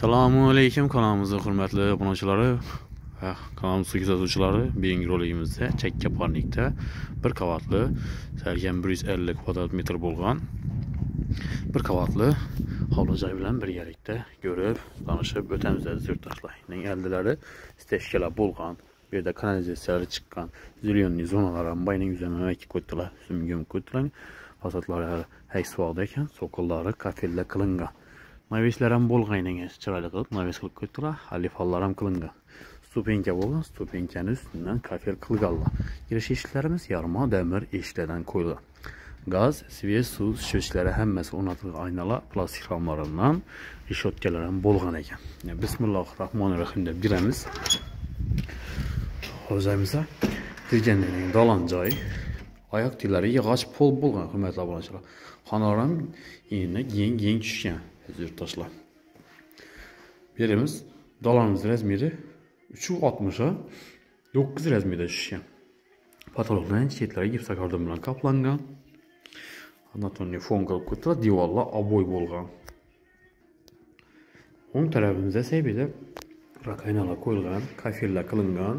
Assalomualaykum kanalımızda hurmatli obunachilari va kanalimiz kuzatuvchilari. Bugungi roligimizda chakka parnikda bir qavatli salkam 150 kvadrat metr bo'lgan bir qavatli hovli joy bilan birgalikda ko'rib, tanishib o'tamiz aziz yurtdoshlar. Uning oldilari steshkalar bo'lgan, bu yerda kanalizatsiyalar chiqqan, zilyonli zonalar ham bayning üzerine ekib qo'ydilar, sumgum qo'ydilar. Fasadlari haysvoqda ekan, so'qillari kafellar qilingan. Navislar ham bo'lg'ayninga chiroyli qilib navis qilib qo'ydilar, alifalar ham qilingan. Stupenka bo'lgan, stupenkani ustidan kafel qilganlar. Girish eshiklarimiz yarmo demir eshiklardan qo'yilgan. Gaz, svet, suv sho'chlari hammasi o'rnatilgan aynalar plastik ramlardan reshotkalar ham bo'lgan ekan. Bismillahirrohmanirrohim deb giramiz. Hozirmizda kirgandan dolan joy, oyoq tillari yog'och pol bo'lgan, hurmatli obunachilar. Xonaram endi keng tushgan. Yurtdoshlar. Birimiz dolanimiz razmeri 3.60 9 razmerda tushgan. Patologdan chetlari gipsa kordon bilan qoplangan. Anatoliy fon qilib qo'ydilar, devorlar oboy bo'lgan. O'ng tarafimizda sebida rakaynalar qo'yilgan, kafellar qilingan.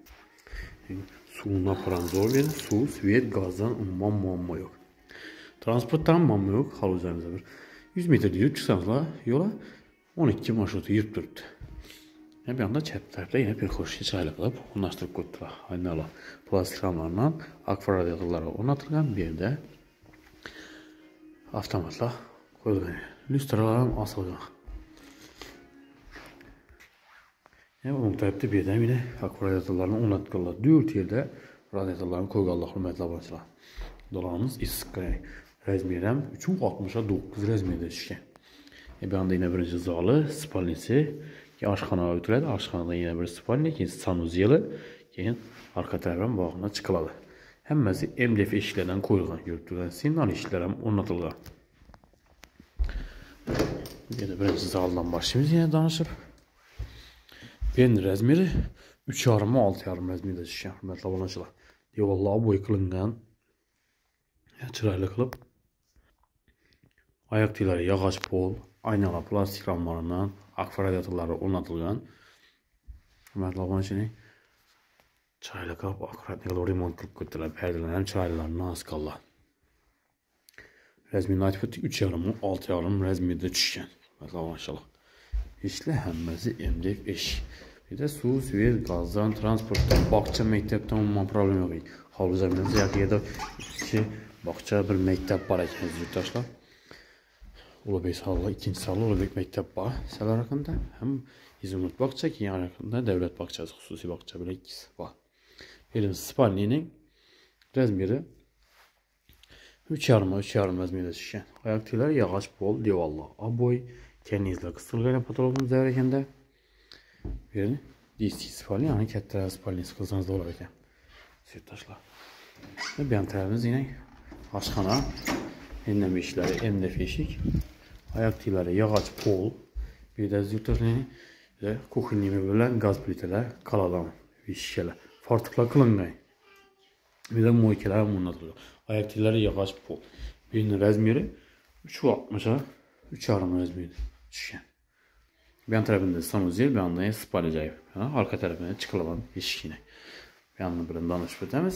Suvni pranzor, suv, svet, gazdan umuman muammo yo'q. Transportdan muammo yo'q, havuzamizda bir 100 metr yurib chiqsamizlar, yo'la 12 marshrut yurib turibdi. Bu yanda chap tarafda yana bir xo'shga chiroyli qilib o'rnashtirib qo'ydilar. Aynalar plastik ramlardan akfa radiatorlar o'rnatilgan, bu yerda avtomatlar qo'yilgan. Lyustralar ham osilgan. O'ng tarafda bu yerda yana akfa radiatorlarni o'rnatganlar. 4 yerda radiatorlarni qo'yganlar, hurmatli obunachilar. Dolanimiz issiq razmeri ham 3.69 razmerda tushgan. Bu yerda yana birinchi zali, spalnisi, oshxona o'tiradi, oshxonada yana bir spalni, keyin sanuzyeli, keyin orqa tarafdan bog'na chiqiladi. Hammasi MDF eshiklardan qo'yilgan, ko'rib turgan signal eshiklar ham o'rnatilgan. Bu yerda birinchi zaldan boshlaymiz yana danishib. Ben razmeri 3.5-6.5 razmerda tushgan, hurmatli obunachilar. Devorlar bo'y qilingan. Chiroyli qilib oyoq tillari yog'och pol, aynalar plastik ramlardan, akfa radiatorlari o'rnatilgan. Hurmatli obunachilar, chiroyli qilib akkuratli remont qilib qo'ydilar. Perdalar ham chiroylilarni asqallar. Razmerini aytib o'tdik, 3.5-6.5 razmerda tushgan. Hurmatli obunachilar. Eshiklar hammasi MDF eshik. Bir de suv, svet, gazdan, transportdan, bog'cha, maktabdan umuman problem yo'q. Hovuzamizda yaqinda bog'cha bir maktab bor ekan, yurtdoshlar. Ulug'bek sali, ikkinchi sali Ulug'bek maktab bor. Salar raqamda ham Izumut bog'cha, keyin raqamda davlat bog'chasi, xususiy bog'cha bilan ikkisi bor. Elim spalnining razmeri 3.5 razmerda tushgan. Oyoq tillari yog'och pol, devorlar oboy, karnizlar qistilgan patologimiz bor ekanda. Bu yerni DC spalni, ya'ni katta spalni qilsangiz bo'lar ekan. Yurtdoshlar. Bu yan tarafimiz yine oshxona, endam eshiklari MDF eshik, oyoq tillari yog'och pol, bu yerda yurtdoshlarning kuxnyami bilan gaz plitalar, qaladan eshiklar, fartuqlar qilingan. Bu yerda moykalar o'rnatilgan. Oyoq tillari yog'och pol. Bu yerning razmeri 3.60 razmerda tushgan. Bu yan tarafında sanuzel, bu yanda spalni joyi. Arka tarafına chiqilgan eshik yine. Bu yanni bilan danishib o'tamiz.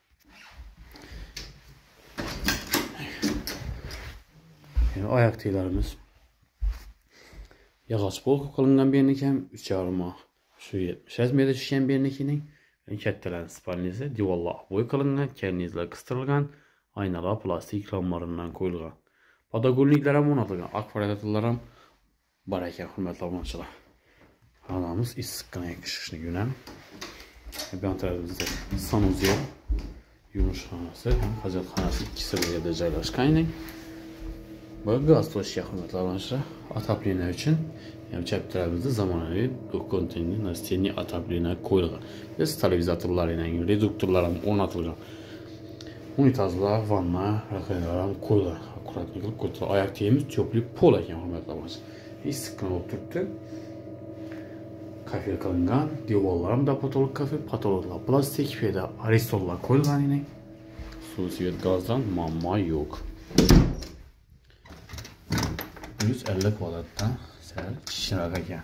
Oyoq tillarimiz yog'och pol qilingan bernik ham 3.5 razmerda tushgan bernikining. Kattalar spalnisi, devorlar bo'y qilingan, karnizlar qistilgan, aynalar plastik ramlardan qo'yilgan. Podogulniklar ham o'rnatilgan, akfa radiatorlar ham bor ekan, hurmatli obunachilar. Xonamiz issiqqina chiqishni yo'nam. Bu tarafimizda sanuzel, yumushxonasi, hojatxonasi ikkisi bir yerda joylashgan. Bu gaz to'shga, hurmatli obunachilar, отопление uchun ham chap tarafimizda zamonaviy konteyner nastenniy отопление qo'yilgan. Biz televizatorlar bilan reduktorlar ham o'rnatilgan. Unitazlar, vanna, rakaynalar ham qo'yilgan. Akkuratli qilib qo'ydilar. Oyoq tiyimiz teplый pol ekan, hurmatli obunachilar. Issiqqina bo'lib turibdi. Kafel qilingan, devorlar ham patolog kafel, patologlar plastik, bu yerda aristollar qo'yilgan edi. Suv, svet, gazdan muammo yo'q. 150 kvadratdan sal kichikroq ekan.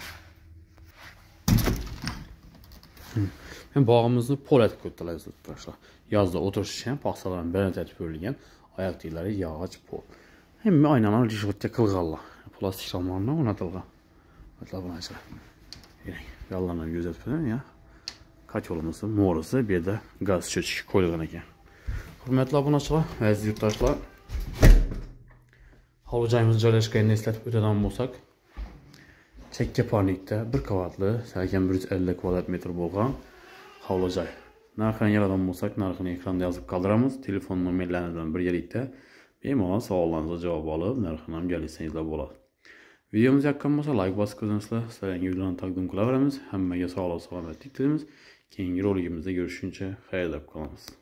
Men bog'imizni pol etib ko'rdilaymiz arkadaşlar. Yozda o'tirish uchun paxsalarni bilan etib ko'rilgan, oyoq tiylari yog'och pol. Hamma aynalar lishg'itga qilganlar. Plastik ramondan o'rnatilgan. Matlabunachilar. Yollarni gözetib ya. Kaç olması, morusu bir de gaz çöçük koyulgan ekan. Hurmatli obunachilar, aziz yurtdoshlar. Hovli-joyimiz joylashganini eslatib o'tadigan bo'lsak, Chekkaparnikda bir qavatli, salkam 150 kvadrat metr bo'lgan hovli-joy. Narxini yaradan bo'lsak, narxini ekranda yozib qoldiramiz. Telefon nomerlaridan birgalikda bemalol savollaringizga javob olib, narxini ham galisangizlar bo'ladi. Videomiz yoqqan bo'lsa, like bosib ko'rsangizlar, sizlarga videolarni taqdim qilaveramiz. Hammaga sog'lik, salomatlik tilaymiz. Keyingi roligimizda görüşünce xayrlab qolamiz.